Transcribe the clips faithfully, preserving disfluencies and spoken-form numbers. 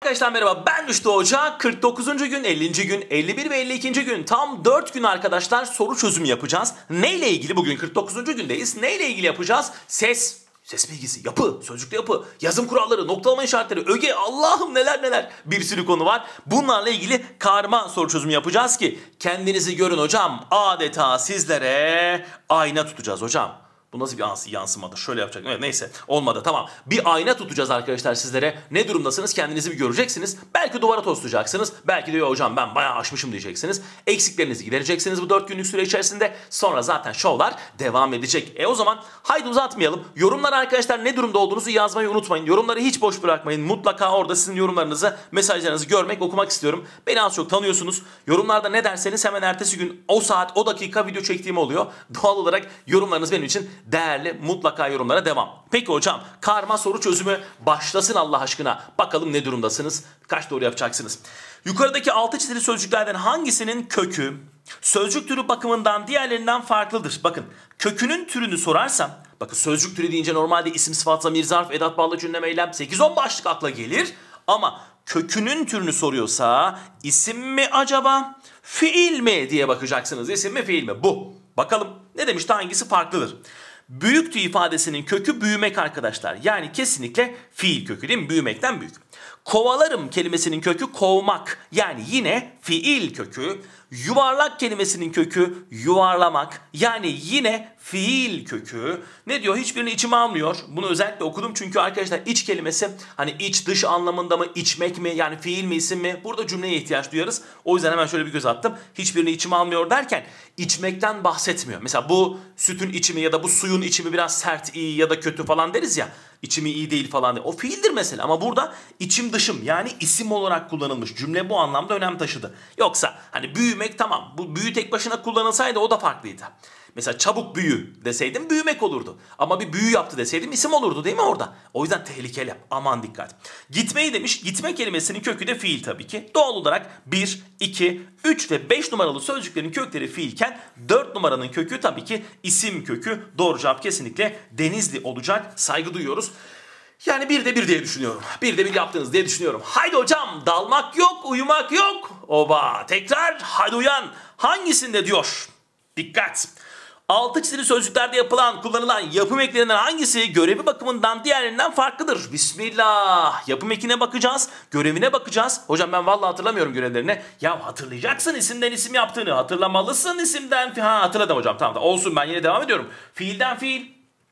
Arkadaşlar merhaba, ben Rüştü Hoca. kırk dokuzuncu gün, ellinci gün, elli bir ve elli ikinci gün tam dört gün arkadaşlar soru çözümü yapacağız. Neyle ilgili? Bugün kırk dokuzuncu gündeyiz. Neyle ilgili yapacağız? Ses, ses bilgisi, yapı, sözcükte yapı, yazım kuralları, noktalama işaretleri, öge, Allah'ım neler neler bir sürü konu var. Bunlarla ilgili karma soru çözümü yapacağız ki kendinizi görün hocam. Adeta sizlere ayna tutacağız hocam. Bu nasıl bir yansımadır? Şöyle yapacak. Evet, neyse olmadı, tamam. Bir ayna tutacağız arkadaşlar sizlere. Ne durumdasınız kendinizi bir göreceksiniz. Belki duvara toslayacaksınız. Belki diyor hocam ben bayağı aşmışım diyeceksiniz. Eksiklerinizi gidereceksiniz bu dört günlük süre içerisinde. Sonra zaten şovlar devam edecek. E o zaman haydi uzatmayalım. Yorumlara arkadaşlar ne durumda olduğunuzu yazmayı unutmayın. Yorumları hiç boş bırakmayın. Mutlaka orada sizin yorumlarınızı, mesajlarınızı görmek, okumak istiyorum. Beni az çok tanıyorsunuz. Yorumlarda ne derseniz hemen ertesi gün o saat, o dakika video çektiğim oluyor. Doğal olarak yorumlarınız benim için değerli, mutlaka yorumlara devam. Peki hocam, karma soru çözümü başlasın Allah aşkına. Bakalım ne durumdasınız? Kaç doğru yapacaksınız? Yukarıdaki altı çizili sözcüklerden hangisinin kökü sözcük türü bakımından diğerlerinden farklıdır? Bakın, kökünün türünü sorarsam, bakın sözcük türü deyince normalde isim, sıfat, zamir, zarf, edat, bağlaç, cümle, eylem sekiz on başlık akla gelir. Ama kökünün türünü soruyorsa isim mi acaba, fiil mi diye bakacaksınız. İsim mi, fiil mi? Bu. Bakalım ne demişti, hangisi farklıdır? Büyüktü ifadesinin kökü büyümek arkadaşlar. Yani kesinlikle fiil kökü değil mi? Büyümekten büyük. Kovalarım kelimesinin kökü kovmak. Yani yine fiil kökü. Yuvarlak kelimesinin kökü yuvarlamak. Yani yine fiil kökü. Ne diyor? Hiçbirini içime almıyor. Bunu özellikle okudum çünkü arkadaşlar iç kelimesi hani iç dış anlamında mı, içmek mi, yani fiil mi, isim mi? Burada cümleye ihtiyaç duyarız. O yüzden hemen şöyle bir göz attım. Hiçbirini içime almıyor derken içmekten bahsetmiyor. Mesela bu sütün içimi ya da bu suyun içimi biraz sert, iyi ya da kötü falan deriz ya. İçimi iyi değil falan diye. O fiildir mesela, ama burada içim dışım yani isim olarak kullanılmış. Cümle bu anlamda önem taşıdı. Yoksa hani büyümek, tamam, bu büyü tek başına kullanılsaydı o da farklıydı. Mesela çabuk büyü deseydim büyümek olurdu. Ama bir büyü yaptı deseydim isim olurdu değil mi orada? O yüzden tehlikeli. Aman dikkat. Gitmeyi demiş. Gitme kelimesinin kökü de fiil tabii ki. Doğal olarak bir, iki, üç ve beş numaralı sözcüklerin kökleri fiilken dört numaranın kökü tabii ki isim kökü. Doğru cevap kesinlikle Denizli olacak. Saygı duyuyoruz. Yani bir de bir diye düşünüyorum. Bir de bir yaptınız diye düşünüyorum. Haydi hocam, dalmak yok, uyumak yok. Oba, tekrar haydi uyan. Hangisinde diyor? Dikkat. Altı çizili sözcüklerde yapılan, kullanılan yapım eklerinden hangisi görevi bakımından diğerlerinden farklıdır? Bismillah. Yapım ekine bakacağız, görevine bakacağız. Hocam ben vallahi hatırlamıyorum görevlerini. Ya hatırlayacaksın isimden isim yaptığını. Hatırlamalısın isimden. Ha, hatırladım hocam, tamam da olsun, ben yine devam ediyorum. Fiilden fiil.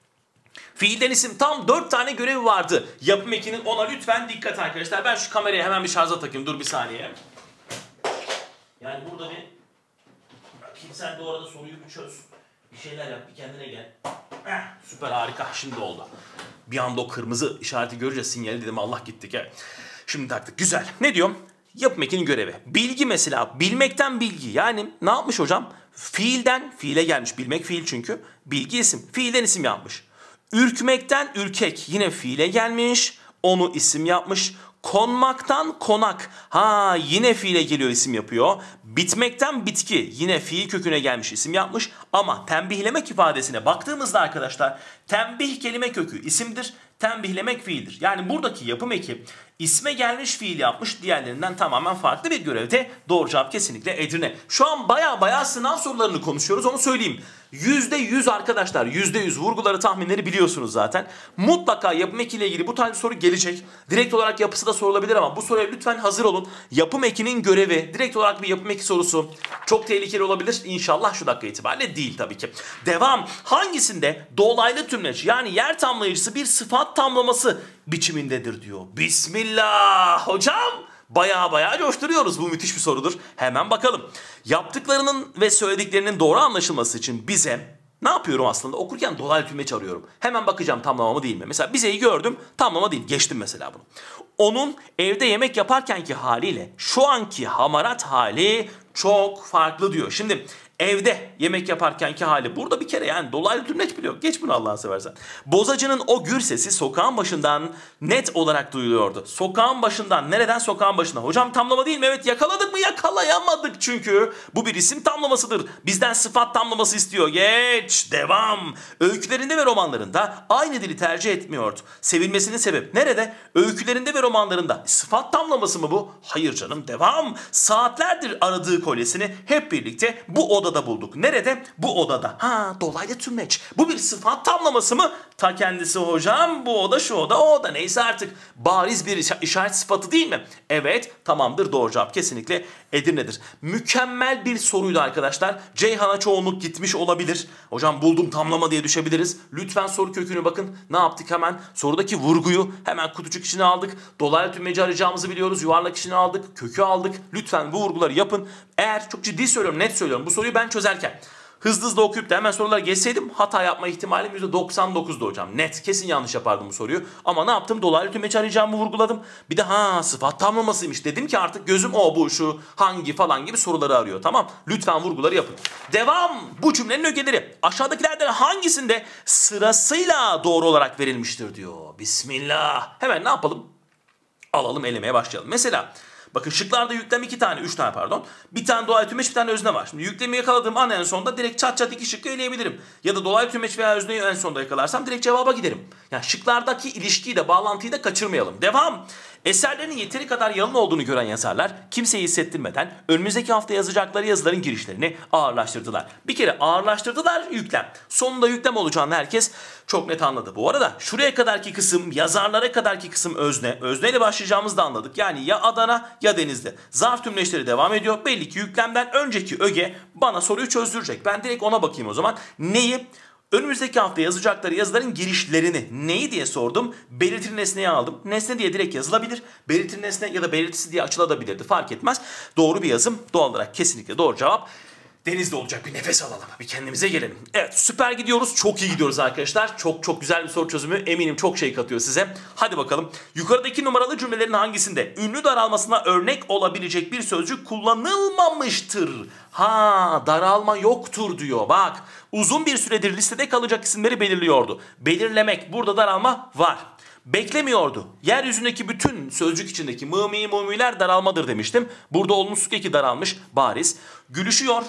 Fiilden isim, tam dört tane görevi vardı. Yapım ekinin, ona lütfen dikkat arkadaşlar. Ben şu kamerayı hemen bir şarja takayım. Dur bir saniye. Yani burada bir bakayım, sen de orada soruyu bir çöz. Bir şeyler yap, bir kendine gel. Eh, süper, harika, şimdi oldu. Bir anda o kırmızı işareti görünce sinyali dedim Allah gittik. Evet. Şimdi taktık, güzel. Ne diyorum? Yapım ekinin görevi. Bilgi mesela, bilmekten bilgi. Yani ne yapmış hocam? Fiilden fiile gelmiş. Bilmek fiil çünkü. Bilgi isim. Fiilden isim yapmış. Ürkmekten ürkek, yine fiile gelmiş, onu isim yapmış. Konmaktan konak, ha yine fiile geliyor, isim yapıyor. Bitmekten bitki, yine fiil köküne gelmiş, isim yapmış. Ama tembihlemek ifadesine baktığımızda arkadaşlar, tembih kelime kökü isimdir, tembihlemek fiildir. Yani buradaki yapım eki isme gelmiş fiil yapmış, diğerlerinden tamamen farklı bir görevde. Doğru cevap kesinlikle Edirne. Şu an baya baya sınav sorularını konuşuyoruz, onu söyleyeyim. yüzde yüz arkadaşlar, yüzde yüz vurguları, tahminleri biliyorsunuz zaten. Mutlaka yapım ekiyle ilgili bu tarz bir soru gelecek. Direkt olarak yapısı da sorulabilir ama bu soruya lütfen hazır olun. Yapım ekinin görevi, direkt olarak bir yapım eki sorusu. Çok tehlikeli olabilir. İnşallah şu dakika itibariyle değil tabii ki. Devam. Hangisinde dolaylı tümleç, yani yer tamlayıcısı bir sıfat tamlaması biçimindedir diyor. Bismillah hocam. Baya baya coşturuyoruz. Bu müthiş bir sorudur. Hemen bakalım. Yaptıklarının ve söylediklerinin doğru anlaşılması için bize ne yapıyorum aslında? Okurken dolaylı tümleç arıyorum. Hemen bakacağım tamlama mı değil mi? Mesela bizeyi gördüm, tamlama değil. Geçtim mesela bunu. Onun evde yemek yaparkenki haliyle şu anki hamarat hali çok farklı diyor. Şimdi Evde yemek yaparkenki hali. Burada bir kere yani dolaylı tümleç biliyor. Geç bunu Allah'ını seversen. Bozacının o gür sesi sokağın başından net olarak duyuluyordu. Sokağın başından. Nereden sokağın başına? Hocam tamlama değil mi? Evet, yakaladık mı? Yakalayamadık çünkü. Bu bir isim tamlamasıdır. Bizden sıfat tamlaması istiyor. Geç. Devam. Öykülerinde ve romanlarında aynı dili tercih etmiyordu. Sevilmesinin sebebi nerede? Öykülerinde ve romanlarında. Sıfat tamlaması mı bu? Hayır canım. Devam. Saatlerdir aradığı kolyesini hep birlikte bu odada bulduk. Nerede? Bu odada. Ha, dolaylı tümleç. Bu bir sıfat tamlaması mı? Ta kendisi hocam. Bu oda, şu oda, o oda. Neyse artık. Bariz bir işaret sıfatı değil mi? Evet, tamamdır. Doğru cevap kesinlikle Edirne'dir. Mükemmel bir soruydu arkadaşlar. Ceyhan'a çoğunluk gitmiş olabilir. Hocam buldum tamlama diye düşebiliriz. Lütfen soru kökünü bakın. Ne yaptık hemen? Sorudaki vurguyu hemen kutucuk içine aldık. Dolaylı tümleci arayacağımızı biliyoruz. Yuvarlak içine aldık. Kökü aldık. Lütfen bu vurguları yapın. Eğer çok ciddi söylüyorum, net söylüyorum. Bu soruyu ben çözerken hızlı hızlı okuyup da hemen sorulara geçseydim hata yapma ihtimalim yüzde doksan dokuzdu hocam. Net. Kesin yanlış yapardım bu soruyu. Ama ne yaptım? Dolaylı tümleç arayacağımı vurguladım. Bir de ha sıfat tamlamasıymış. Dedim ki artık gözüm o bu şu hangi falan gibi soruları arıyor. Tamam. Lütfen vurguları yapın. Devam. Bu cümlenin ögeleri aşağıdakilerden hangisinde sırasıyla doğru olarak verilmiştir diyor. Bismillah. Hemen ne yapalım? Alalım, elemeye başlayalım. Mesela bakın şıklarda yüklem iki tane, üç tane pardon. Bir tane dolaylı tümeç, bir tane özne var. Şimdi yüklemi yakaladığım an en sonda direkt çat çat iki şıkkı eleyebilirim. Ya da dolaylı tümeç veya özneyi en sonda yakalarsam direkt cevaba giderim. Yani şıklardaki ilişkiyi de bağlantıyı da kaçırmayalım. Devam. Eserlerinin yeteri kadar yalın olduğunu gören yazarlar kimseyi hissettirmeden önümüzdeki hafta yazacakları yazıların girişlerini ağırlaştırdılar. Bir kere ağırlaştırdılar yüklem. Sonunda yüklem olacağını herkes çok net anladı. Bu arada şuraya kadarki kısım, yazarlara kadarki kısım özne. Özneyle başlayacağımızı da anladık. Yani ya Adana ya Denizli. Zarf tümleçleri devam ediyor. Belli ki yüklemden önceki öge bana soruyu çözdürecek. Ben direkt ona bakayım o zaman. Neyi? Önümüzdeki hafta yazacakları yazıların girişlerini neyi diye sordum. Belirtili nesneyi aldım. Nesne diye direkt yazılabilir. Belirtili nesne ya da belirtisi diye açılabilirdi. Fark etmez. Doğru bir yazım. Doğal olarak kesinlikle doğru cevap Denizli olacak. Bir nefes alalım. Bir kendimize gelelim. Evet, süper gidiyoruz. Çok iyi gidiyoruz arkadaşlar. Çok çok güzel bir soru çözümü. Eminim çok şey katıyor size. Hadi bakalım. Yukarıdaki numaralı cümlelerin hangisinde ünlü daralmasına örnek olabilecek bir sözcük kullanılmamıştır? Ha, daralma yoktur diyor. Bak, uzun bir süredir listede kalacak isimleri belirliyordu. Belirlemek. Burada daralma var. Beklemiyordu. Yeryüzündeki bütün sözcük içindeki mı mi mumiler daralmadır demiştim. Burada olumsuz eki daralmış bariz. Gülüşüyor.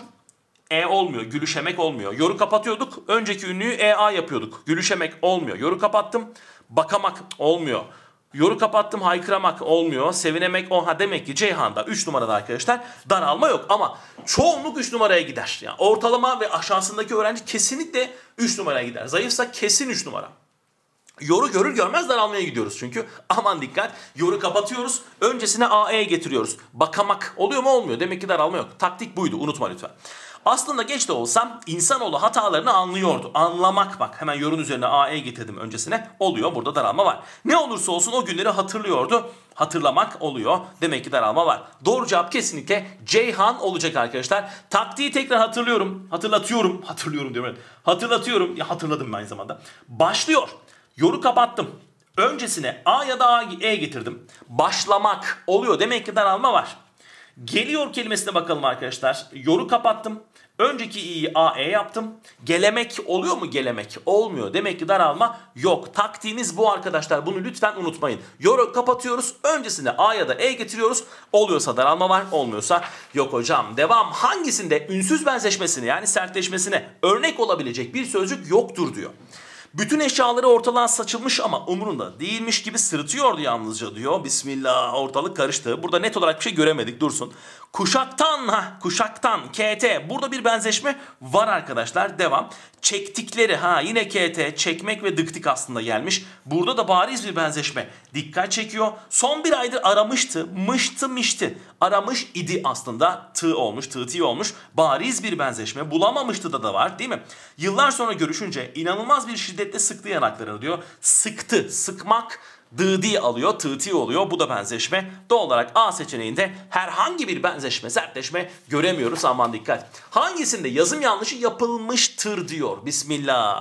E olmuyor. Gülüşemek olmuyor. Yoru kapatıyorduk. Önceki ünlüyü E A yapıyorduk. Gülüşemek olmuyor. Yoru kapattım. Bakamak olmuyor. Yoru kapattım, haykıramak olmuyor. Sevinemek o. Ha, demek ki Ceyhan'da üç numarada arkadaşlar daralma yok. Ama çoğunluk üç numaraya gider. Yani ortalama ve aşağısındaki öğrenci kesinlikle üç numaraya gider. Zayıfsa kesin üç numara. Yoru görür görmez daralmaya gidiyoruz çünkü. Aman dikkat. Yoru kapatıyoruz. Öncesine A E getiriyoruz. Bakamak oluyor mu? Olmuyor. Demek ki daralma yok. Taktik buydu. Unutma lütfen. Aslında geç de olsam insanoğlu hatalarını anlıyordu. Anlamak, bak hemen yorun üzerine A E getirdim öncesine. Oluyor. Burada daralma var. Ne olursa olsun o günleri hatırlıyordu. Hatırlamak oluyor. Demek ki daralma var. Doğru cevap kesinlikle Ceyhan olacak arkadaşlar. Taktiği tekrar hatırlıyorum. Hatırlatıyorum. Hatırlıyorum diyorum. Hatırlatıyorum. Ya hatırladım aynı zamanda. Başlıyor. Yoru kapattım. Öncesine A ya da E getirdim. Başlamak oluyor. Demek ki daralma var. Geliyor kelimesine bakalım arkadaşlar. Yoru kapattım. Önceki i'yi A E yaptım. Gelemek oluyor mu? Gelemek olmuyor. Demek ki daralma yok. Taktiğimiz bu arkadaşlar. Bunu lütfen unutmayın. Yoru kapatıyoruz. Öncesine A ya da E getiriyoruz. Oluyorsa daralma var. Olmuyorsa yok hocam. Devam. Hangisinde ünsüz benzeşmesine yani sertleşmesine örnek olabilecek bir sözcük yoktur diyor. Bütün eşyaları ortalığa saçılmış ama umurunda değilmiş gibi sırıtıyordu yalnızca diyor. Bismillah, ortalık karıştı. Burada net olarak bir şey göremedik, dursun. Kuşaktan, ha kuşaktan, K T. Burada bir benzeşme var arkadaşlar. Devam. Çektikleri, ha yine K T, çekmek ve dıktik aslında gelmiş. Burada da bariz bir benzeşme dikkat çekiyor. Son bir aydır aramıştı, mıştı mişti. Aramış idi aslında, tı olmuş, tı tı olmuş. Bariz bir benzeşme. Bulamamıştı da da var değil mi? Yıllar sonra görüşünce inanılmaz bir şiddetle sıktı yanaklarını diyor. Sıktı, sıkmak. Dıdi alıyor, tığti oluyor. Bu da benzeşme. Doğal olarak A seçeneğinde herhangi bir benzeşme, sertleşme göremiyoruz. Aman dikkat. Hangisinde yazım yanlışı yapılmıştır diyor. Bismillah.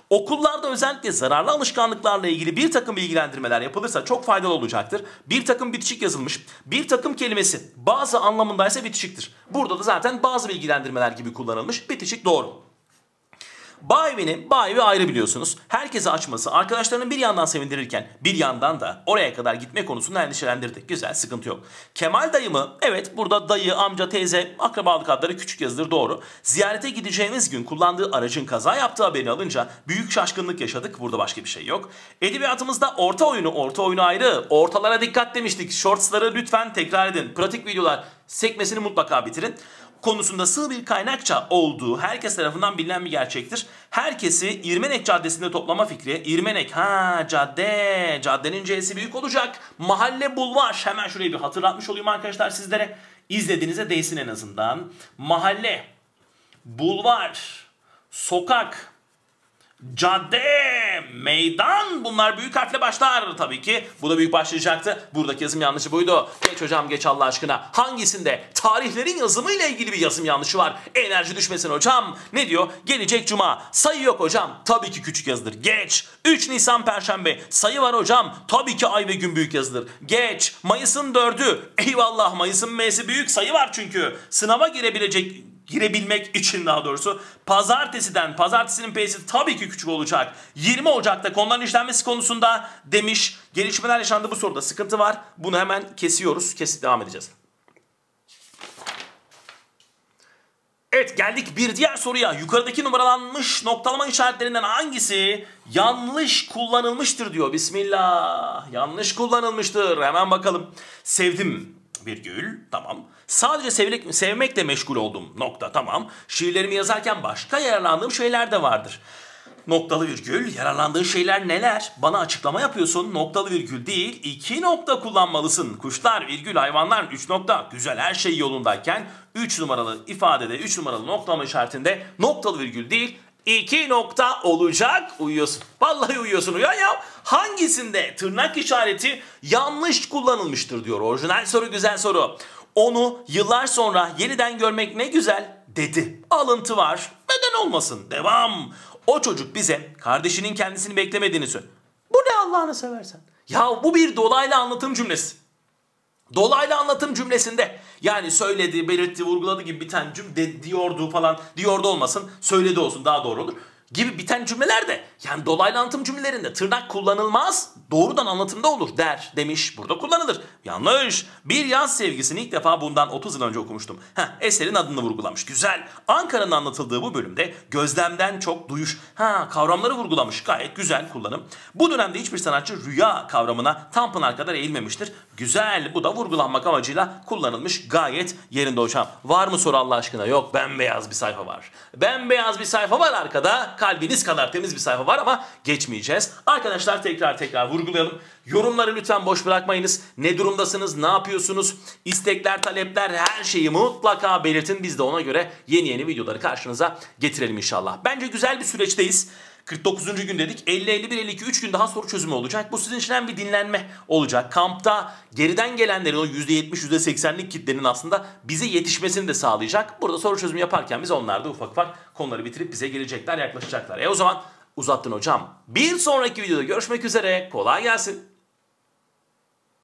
Okullarda özellikle zararlı alışkanlıklarla ilgili bir takım bilgilendirmeler yapılırsa çok faydalı olacaktır. Bir takım bitişik yazılmış. Bir takım kelimesi bazı anlamındaysa bitişiktir. Burada da zaten bazı bilgilendirmeler gibi kullanılmış. Bitişik doğru. Bağ evini, bağ evi ayrı biliyorsunuz. Herkese açması, arkadaşlarının bir yandan sevindirirken bir yandan da oraya kadar gitme konusunda endişelendirdi. Güzel, sıkıntı yok. Kemal dayımı, evet burada dayı, amca, teyze, akrabalık adları küçük yazılır doğru. Ziyarete gideceğimiz gün kullandığı aracın kaza yaptığı haberini alınca büyük şaşkınlık yaşadık. Burada başka bir şey yok. Edebiyatımızda orta oyunu, orta oyunu ayrı. Ortalara dikkat demiştik. Shortsları lütfen tekrar edin. Pratik videolar sekmesini mutlaka bitirin. Konusunda sığ bir kaynakça olduğu herkes tarafından bilinen bir gerçektir. Herkesi İrmenek Caddesi'nde toplama fikri. İrmenek, ha cadde, caddenin C'si büyük olacak. Mahalle bulvar. Hemen şurayı bir hatırlatmış olayım arkadaşlar sizlere. İzlediğinize değsin en azından. Mahalle, bulvar, sokak, cadde, meydan, bunlar büyük harfle başlar tabii ki. Bu da büyük başlayacaktı. Buradaki yazım yanlışı buydu. Geç hocam geç Allah aşkına. Hangisinde? Tarihlerin yazımı ile ilgili bir yazım yanlışı var. Enerji düşmesin hocam. Ne diyor? Gelecek cuma. Sayı yok hocam. Tabii ki küçük yazılır. Geç. üç Nisan Perşembe. Sayı var hocam. Tabii ki ay ve gün büyük yazılır. Geç. Mayıs'ın dördü. Eyvallah, Mayıs'ın M'si büyük, sayı var çünkü. Sınava girebilecek girebilmek için daha doğrusu pazartesiden, pazartesinin P'si tabii ki küçük olacak. yirmi Ocak'ta konuların işlenmesi konusunda demiş. Gelişmeler yaşandı, bu soruda sıkıntı var. Bunu hemen kesiyoruz. Kesip devam edeceğiz. Evet, geldik bir diğer soruya. Yukarıdaki numaralanmış noktalama işaretlerinden hangisi yanlış kullanılmıştır diyor. Bismillah. Yanlış kullanılmıştır. Hemen bakalım. Sevdim virgül, tamam. Sadece sevmek, sevmekle meşgul oldum, nokta, tamam. Şiirlerimi yazarken başka yararlandığım şeyler de vardır. Noktalı virgül, yararlandığın şeyler neler? Bana açıklama yapıyorsun, noktalı virgül değil, iki nokta kullanmalısın. Kuşlar, virgül, hayvanlar, üç nokta. Güzel, her şey yolundayken üç numaralı ifadede, üç numaralı noktalama işaretinde noktalı virgül değil, İki nokta olacak. Uyuyorsun. Vallahi uyuyorsun. Uyan ya. Hangisinde tırnak işareti yanlış kullanılmıştır diyor. Orijinal soru, güzel soru. Onu yıllar sonra yeniden görmek ne güzel dedi. Alıntı var. Neden olmasın? Devam. O çocuk bize kardeşinin kendisini beklemediğini söyledi. Bu ne Allah'ını seversen? Ya bu bir dolaylı anlatım cümlesi. Dolaylı anlatım cümlesinde yani söyledi, belirtti, vurguladı gibi biten cümle, diyordu falan, diyordu olmasın, söyledi olsun daha doğru olur gibi biten cümlelerde, yani dolaylı anlatım cümlelerinde tırnak kullanılmaz, doğrudan anlatımda olur der demiş, burada kullanılır. Yanlış. Bir yaz sevgisini ilk defa bundan otuz yıl önce okumuştum. Heh, eserin adını vurgulamış. Güzel. Ankara'nın anlatıldığı bu bölümde gözlemden çok duyuş, ha kavramları vurgulamış. Gayet güzel kullanım. Bu dönemde hiçbir sanatçı rüya kavramına Tanpınar kadar eğilmemiştir. Güzel. Bu da vurgulanmak amacıyla kullanılmış. Gayet yerinde hocam. Var mı soru Allah aşkına? Yok. Bembeyaz bir sayfa var. Bembeyaz bir sayfa var arkada. Kalbiniz kadar temiz bir sayfa var ama geçmeyeceğiz. Arkadaşlar tekrar tekrar vurgulayalım. Yorumları lütfen boş bırakmayınız. Ne durumdasınız? Ne yapıyorsunuz? İstekler, talepler, her şeyi mutlaka belirtin. Biz de ona göre yeni yeni videoları karşınıza getirelim inşallah. Bence güzel bir süreçteyiz. kırk dokuzuncu gün dedik. elli, elli bir, elli iki, üç gün daha soru çözümü olacak. Bu sizin için hem bir dinlenme olacak. Kampta geriden gelenlerin o yüzde yetmiş, yüzde seksenlik kitlenin aslında bize yetişmesini de sağlayacak. Burada soru çözümü yaparken biz onlar da ufak ufak konuları bitirip bize gelecekler, yaklaşacaklar. E o zaman uzattın hocam. Bir sonraki videoda görüşmek üzere. Kolay gelsin.